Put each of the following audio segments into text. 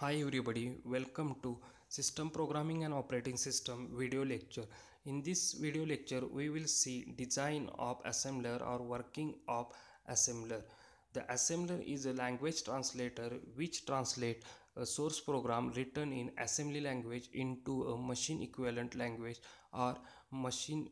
Hi everybody, welcome to System Programming and Operating System video lecture. In this video lecture, we will see design of assembler or working of assembler. The assembler is a language translator which translates a source program written in assembly language into a machine equivalent language or machine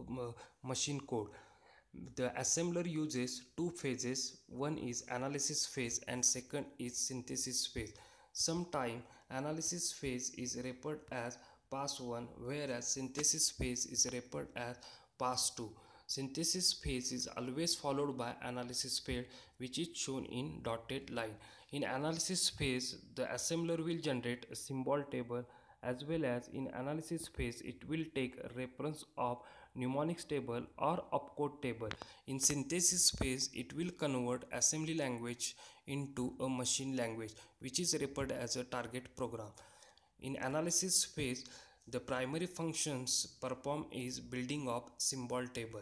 machine code. The assembler uses two phases. One is analysis phase and second is synthesis phase. Sometimes analysis phase is referred as pass 1, whereas synthesis phase is referred as pass 2. Synthesis phase is always followed by analysis phase, which is shown in dotted line. In analysis phase, the assembler will generate a symbol table, as well as in analysis phase it will take a reference of mnemonics table or opcode table. In synthesis phase, it will convert assembly language into a machine language, which is referred as a target program. In analysis phase, the primary functions performed is building of symbol table.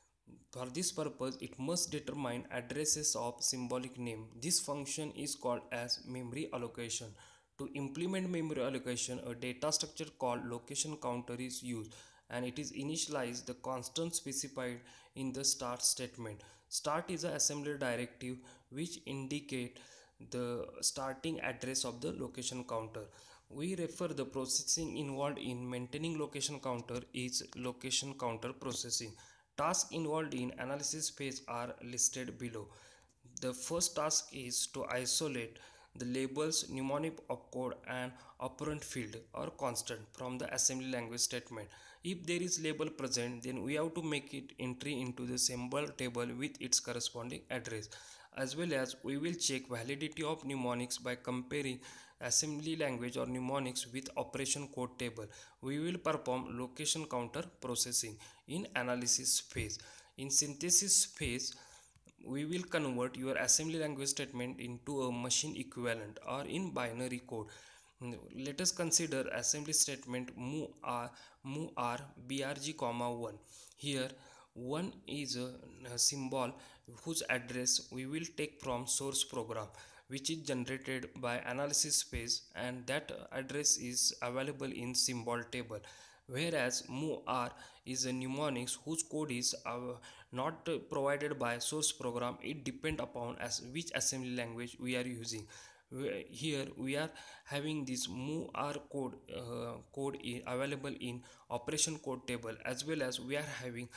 For this purpose, it must determine addresses of symbolic name. This function is called as memory allocation. To implement memory allocation, a data structure called location counter is used, and it is initialized the constant specified in the start statement. Start is an assembler directive which indicate the starting address of the location counter. We refer the processing involved in maintaining location counter is location counter processing. Tasks involved in analysis phase are listed below. The first task is to isolate the labels mnemonic opcode and operand field or constant from the assembly language statement. If there is label present, then we have to make it entry into the symbol table with its corresponding address. As well as we will check validity of mnemonics by comparing assembly language or mnemonics with operation code table. We will perform location counter processing in analysis phase. In synthesis phase, we will convert your assembly language statement into a machine equivalent or in binary code. Let us consider assembly statement move r brg comma 1. Here 1 is a symbol whose address we will take from source program, which is generated by analysis phase, and that address is available in symbol table. Whereas move r is a mnemonics whose code is not provided by source program. It depend upon as which assembly language we are using. Here we are having this move r code available in operation code table, as well as we are having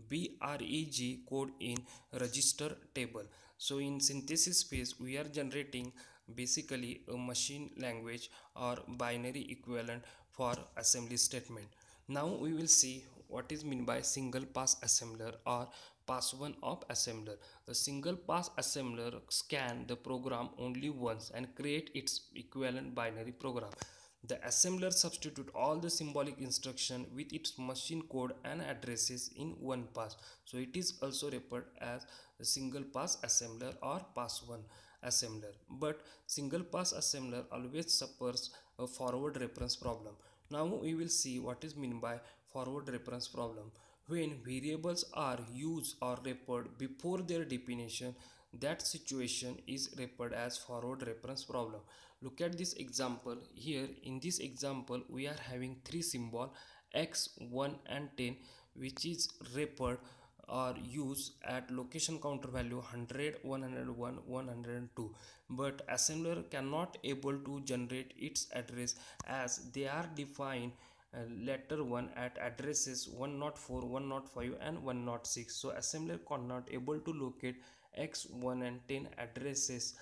breg code in register table. So in synthesis phase, we are generating basically a machine language or binary equivalent for assembly statement. Now we will see what is meant by single pass assembler or pass 1 of assembler. A single pass assembler scan the program only once and create its equivalent binary program. The assembler substitute all the symbolic instruction with its machine code and addresses in one pass. So it is also referred as a single pass assembler or pass 1 assembler. But single pass assembler always suffers a forward reference problem. Now we will see what is meant by forward reference problem. When variables are used or referred before their definition, that situation is referred as forward reference problem. Look at this example. Here in this example, we are having three symbol x, 1 and 10, which is referred or used at location counter value 100, 101, 102. But assembler cannot able to generate its address as they are defined letter 1 at addresses 104, 105 and 106. So assembler cannot able to locate x, 1 and 10 addresses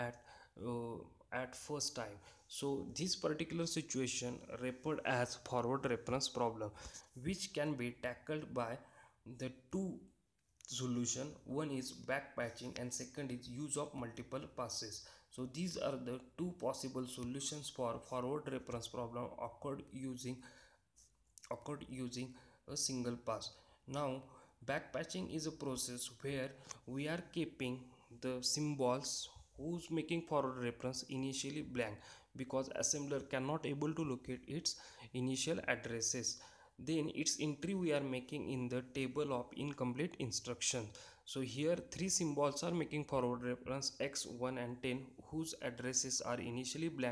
at first time. So this particular situation referred as forward reference problem, which can be tackled by the two solution. One is backpatching and second is use of multiple passes. So these are the two possible solutions for forward reference problem occurred using a single pass. Now backpatching is a process where we are keeping the symbols who's making forward reference initially blank, because assembler cannot able to locate its initial addresses. Then its entry we are making in the table of incomplete instruction. So here three symbols are making forward reference x, 1 and 10 whose addresses are initially blank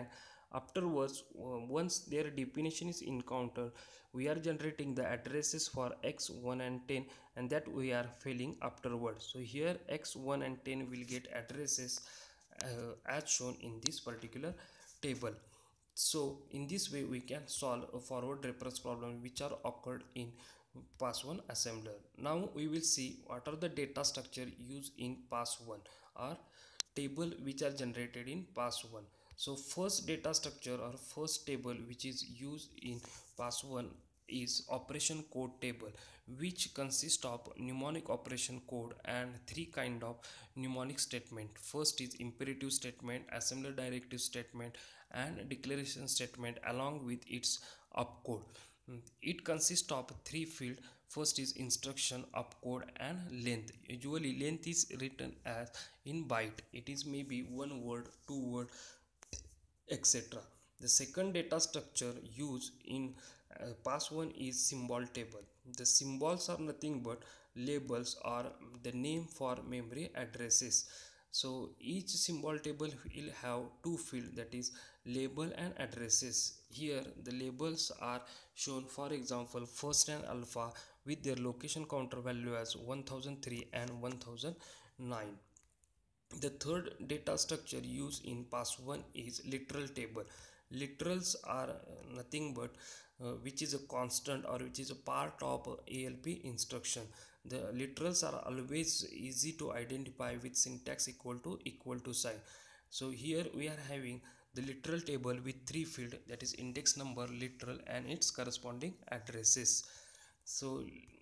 Afterwards, once their definition is encountered, we are generating the addresses for x, 1 and 10, and that we are filling afterwards. So here x, 1 and 10 will get addresses as shown in this particular table. So in this way we can solve a forward reference problem which are occurred in pass1 assembler. Now we will see what are the data structure used in pass1 or table which are generated in pass1. So first data structure or first table which is used in pass1 is operation code table, which consists of mnemonic operation code and three kind of mnemonic statement. First is imperative statement, assembler directive statement, and declaration statement along with its opcode. It consists of three fields. First is instruction, opcode, and length. Usually length is written as in byte. It is maybe one word, two word, etc. The second data structure used in pass1 is symbol table. The symbols are nothing but labels or the name for memory addresses. So each symbol table will have two fields, that is label and addresses. Here the labels are shown, for example first and alpha with their location counter value as 1003 and 1009. The third data structure used in pass1 is literal table. Literals are nothing but which is a constant or which is a part of ALP instruction. The literals are always easy to identify with syntax equal to sign. So here we are having the literal table with three fields, that is index number, literal, and its corresponding addresses. So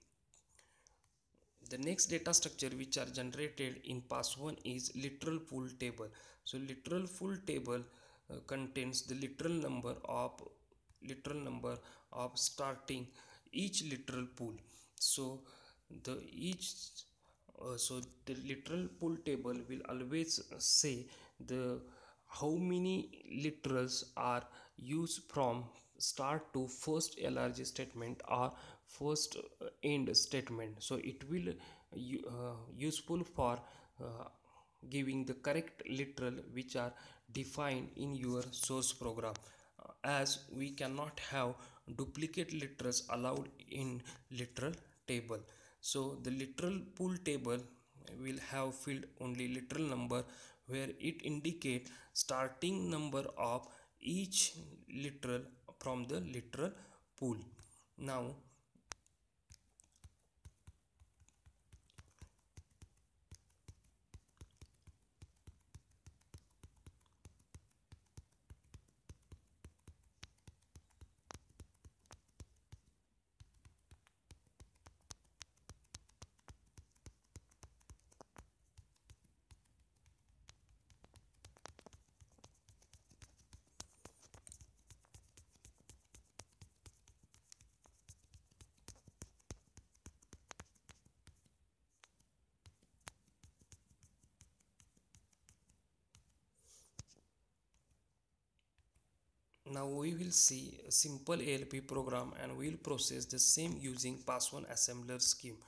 the next data structure which are generated in pass1 is literal full table. So literal full table contains the literal number of starting each literal pool. So the each so the literal pool table will always say the how many literals are used from start to first LRG statement or first end statement. So it will useful for giving the correct literal which are defined in your source program, as we cannot have duplicate literals allowed in literal table. So the literal pool table will have field only literal number, where it indicate starting number of each literal from the literal pool. Now Now we will see a simple ALP program and we will process the same using pass1 assembler scheme.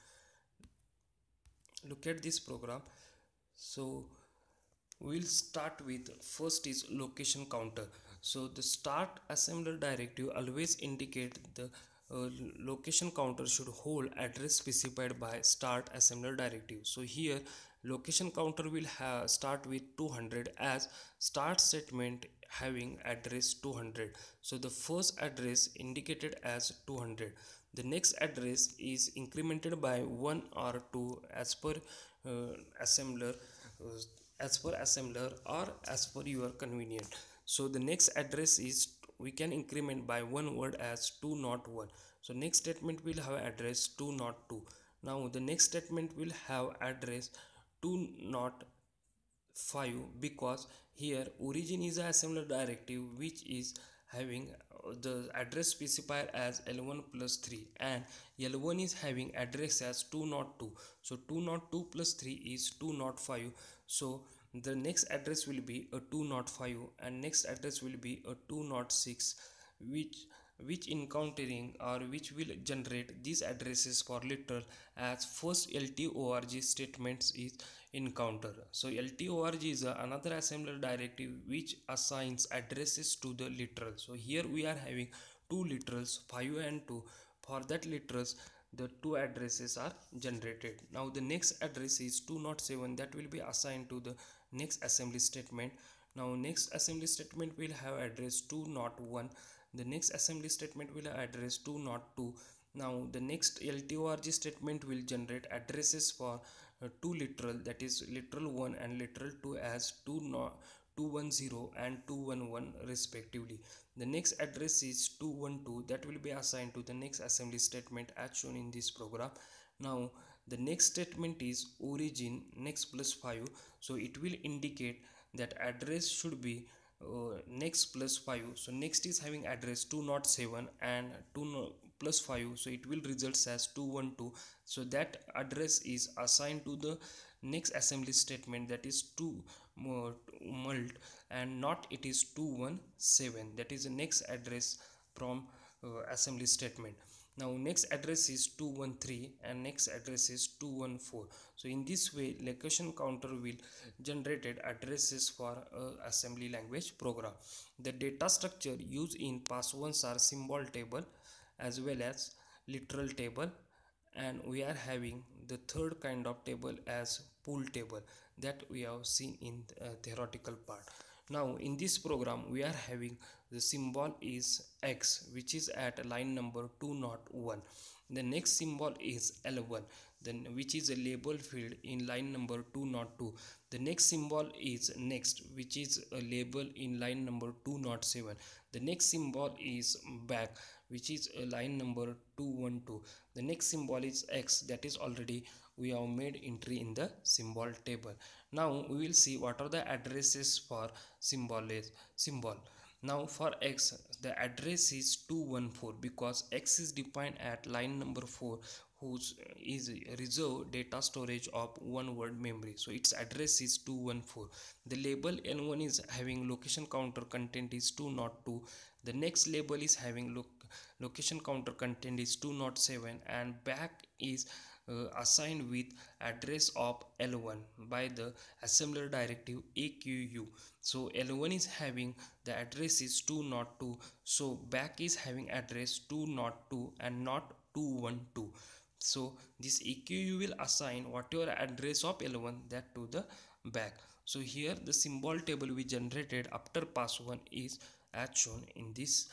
Look at this program. So we'll start with first is location counter. So the start assembler directive always indicate the location counter should hold address specified by start assembler directive. So here location counter will have start with 200 as start statement having address 200. So the first address indicated as 200. The next address is incremented by 1 or 2 as per assembler uh, or as per your convenient. So the next address is we can increment by one word as 201. So next statement will have address 202. Now the next statement will have address 205, because here origin is a assembler directive which is having the address specifier as L1 plus 3 and L1 is having address as 202. So 202 plus 3 is 205. So the next address will be a 205 and next address will be a 206, which encountering or which will generate these addresses for literal, as first LTORG statements is encounter. So LTORG is another assembler directive which assigns addresses to the literal. So here we are having two literals 5 and 2. For that literals the two addresses are generated. Now the next address is 207, that will be assigned to the next assembly statement. Now next assembly statement will have address 201. The next assembly statement will have address 202. Now the next LTORG statement will generate addresses for two literal, that is literal 1 and literal 2 as 210 and 211 respectively. The next address is 212, that will be assigned to the next assembly statement as shown in this program. Now the next statement is origin next plus 5, so it will indicate that address should be next plus 5. So next is having address 207 and 2 plus 5, so it will results as 212. So that address is assigned to the next assembly statement, that is 2 mult, and not it is 217, that is the next address from assembly statement. Now next address is 213 and next address is 214. So in this way location counter will generated addresses for assembly language program. The data structure used in pass1s are symbol table as well as literal table, and we are having the third kind of table as pool table that we have seen in the theoretical part. Now in this program we are having the symbol is X, which is at line number 201. The next symbol is L1, then which is a label field in line number 202. The next symbol is next, which is a label in line number 207. The next symbol is back, which is a line number 212. The next symbol is X, that is already we have made entry in the symbol table. Now we will see what are the addresses for symbol. Now for X the address is 214 because X is defined at line number 4, whose is reserved data storage of one word memory, so its address is 214. The label L1 is having location counter content is 202. The next label is having location counter content is 207, and back is assigned with address of L1 by the assembler directive AQU. So L1 is having the address is 202, so back is having address 202 and not 212. So this AQU will assign whatever address of L1 that to the back. So here the symbol table we generated after pass 1 is as shown in this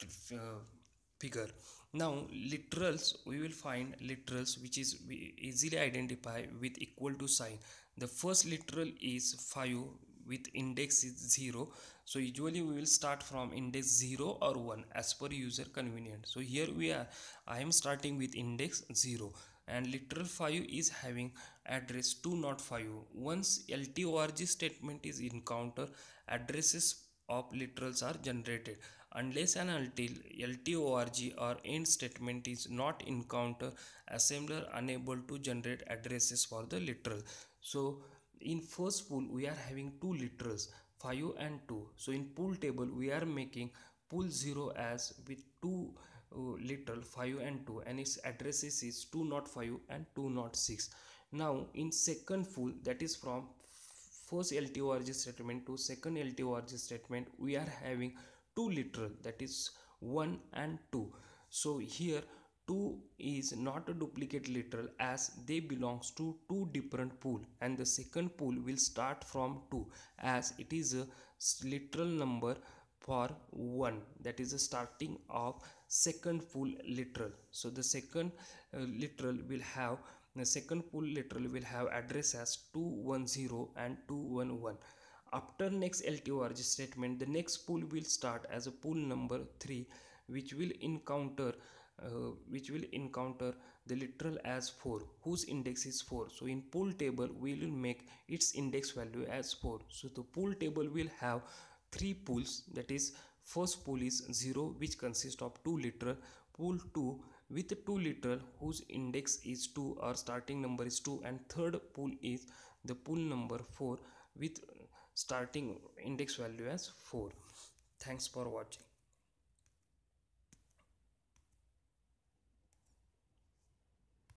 figure. Now literals, we will find literals which is we easily identify with equal to sign. The first literal is 5 with index is 0. So usually we will start from index 0 or 1 as per user convenient. So here I am starting with index 0, and literal 5 is having address 205. Once LTORG statement is encounter, addresses of literals are generated. Unless and until LTORG or end statement is not encounter, assembler unable to generate addresses for the literal. So in first pool we are having two literals 5 and 2. So in pool table we are making pool 0 as with two literal 5 and 2, and its addresses is 205 and 206. Now in second pool, that is from first LTORG statement to second LTORG statement, we are having two literal, that is 1 and 2. So here 2 is not a duplicate literal as they belongs to two different pool, and the second pool will start from 2 as it is a literal number for 1, that is the starting of second pool literal. So the second literal will have the second pool literal will have address as 210 and 211. After next LTORG statement, the next pool will start as a pool number 3, which will encounter the literal as 4, whose index is 4. So in pool table we will make its index value as 4. So the pool table will have 3 pools, that is first pool is 0, which consists of 2 literal, pool 2 with 2 literal whose index is 2 or starting number is 2, and third pool is the pool number 4 with starting index value as 4. Thanks for watching.